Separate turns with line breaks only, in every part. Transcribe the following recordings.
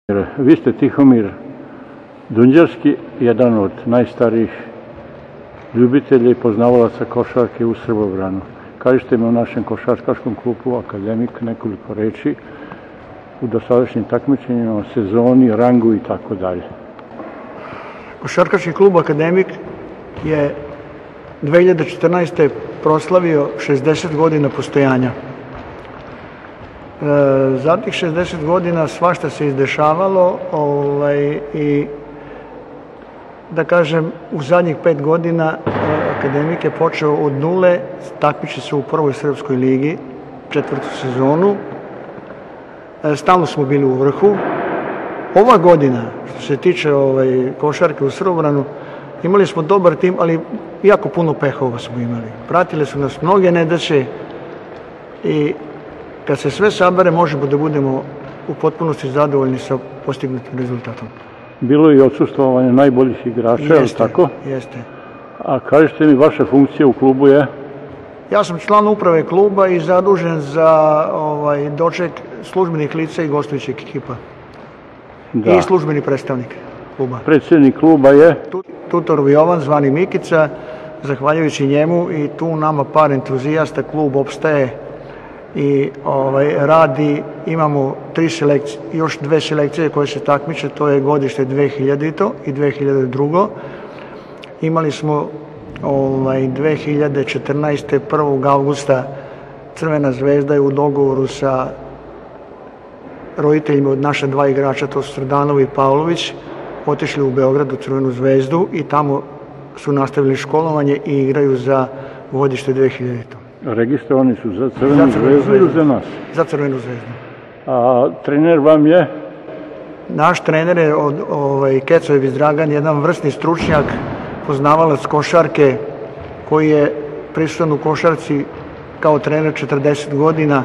Vi ste Tihomir Dunđerski, jedan od najstarijih ljubitelja i poznavalaca košarke u Srbobranu. Kažite mi o našem košarkaškom klubu Akademik nekoliko reči u dosadašnjim takmičenjima, o sezoni, rangu i tako dalje.
Košarkaški klub Akademik je 2014. proslavio 60 godina postojanja. Za tih 60 godina svašta se izdešavalo i da kažem u zadnjih 5 godina Akademik je počeo od nule, takmiči se u prvoj srpskoj ligi, 4. sezonu. Stalno smo bili u vrhu. Ova godina, što se tiče košarke u Srbobranu, imali smo dobar tim, ali jako puno pehova smo imali. Pratile su nas mnoge nedaće i kad se sve sabere, možemo da budemo u potpunosti zadovoljni sa postignutim rezultatom.
Bilo je i odsustvovanje najboljih igrača, je li tako?
Jeste.
A kažete mi, vaša funkcija u klubu je?
Ja sam član uprave kluba i zadužen za doček službenih lica i gostujućeg ekipa.
Da.
I službeni predstavnik kluba.
Predsjednik kluba je?
Tutor Jovan, zvani Mikica. Zahvaljujući njemu i tu nama par entuzijasta, klub opstaje i radi. Imamo 3 selekcije, još 2 selekcije koje se takmiče, to je godište 2000 i 2002. Imali smo 2014. 1. augusta Crvena zvezda je u dogovoru sa roditeljima od naša 2 igrača, to su Srdanov i Pavlović, otišli u Beograd u Crvenu zvezdu i tamo su nastavili školovanje i igraju za godište 2000.
Registrovani su za Crvenu zvezdu ili za nas?
Za Crvenu zvezdu.
A trener vam je?
Naš trener je Kecojević Dragan, jedan vrsni stručnjak, poznavalac košarke, koji je prisutan u košarci kao trener 40 godina.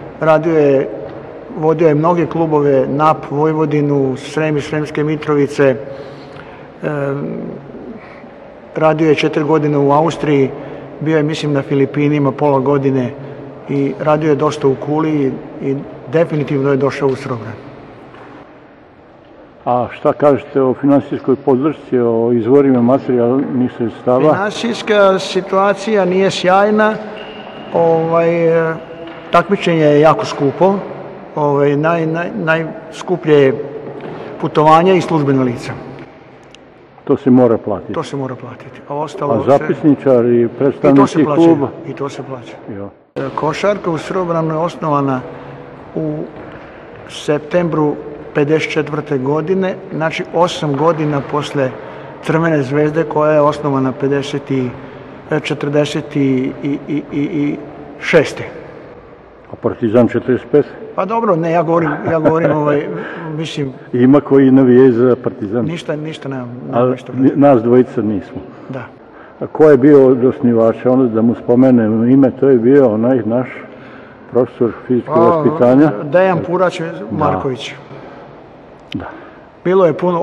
Vodio je mnoge klubove, NAP, Vojvodinu, Srem i Sremske Mitrovice. Radio je 4 godine u Austriji, bio je, mislim, na Filipinima pola godine i radio je dosta u Kuli i definitivno je došao u Srbobran.
A šta kažete o finansijskoj podršci, o izvorima materijalnih sredstava?
Finansijska situacija nije sjajna. Takmičenje je jako skupo. Najskuplje je putovanje i službena lica.
To se mora platiti?
To se mora platiti.
A zapisničar i predstavnici kluba?
I to se plaća. Košarka u Srbobranu je osnovana u septembru 1954. godine, znači 8 godina posle Crvene zvezde koja je osnovana 1946.
A Partizan 45?
Pa dobro, ne, ja govorim, mislim...
Ima koji navije za Partizan?
Ništa nemam.
Nas dvojica nismo.
Da.
A ko je bio od osnivača? Ono da mu spomenem ime, to je bio onaj naš profesor fizičkog vaspitanja.
Dejan Purać Marković.
Da.
Bilo je puno,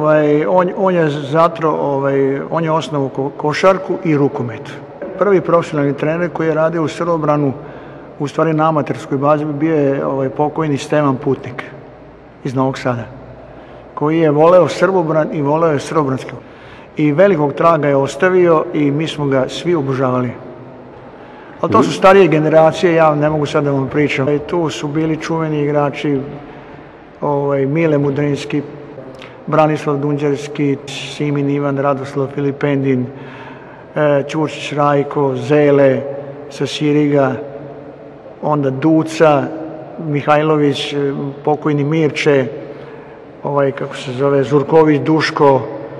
on je osnovao košarku i rukomet. Prvi profesionalni trener koji je radio u Srbobranu, u stvari na amaterskoj bazi, bio je pokojni Stevan Putnik iz Novog Sada, koji je voleo Srbobran i voleo je srbobranski. I velikog traga je ostavio i mi smo ga svi obožavali. Ali to su starije generacije, ja ne mogu sad da vam pričam. Tu su bili čuveni igrači Mile Mudrinski, Branislav Dunđerski, Simin Ivan, Radoslav Filipendin, Ćurčić Rajko, Zele, Sasiriga, onda Duca, Mihajlović, pokojni Mirče, Zurković Duško.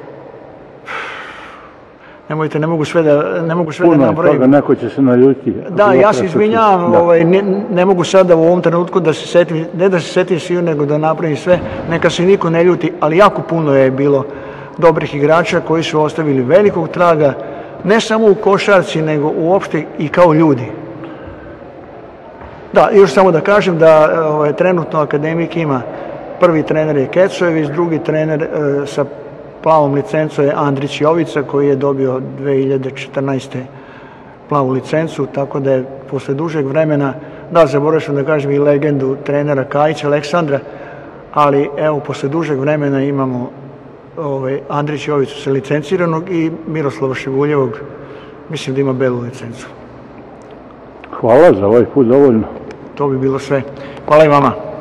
Nemojte, ne mogu sve da nabrojim.
Puno je toga, neko će se naljuti.
Da, ja se izvinjavam, ne mogu sada u ovom trenutku da se setim, ne da se setim sviju, nego da napravim sve, neka se niko ne ljuti, ali jako puno je bilo dobrih igrača koji su ostavili velikog traga, ne samo u košarci, nego uopšte i kao ljudi. Da, još samo da kažem da trenutno Akademik ima, prvi trener je Kecojević, drugi trener sa plavom licencom je Andrić Jovica, koji je dobio 2014. plavu licencu, tako da je posle dužeg vremena, da, zaboravio sam da kažem i legendu trenera Kajića Aleksandra, ali evo, posle dužeg vremena imamo Andrić Jovicu sa licenciranog i Miroslava Šivuljevog, mislim da ima belu licencu.
Hvala za ovaj put, dovoljno.
To bi bilo sve. Hvala i vama.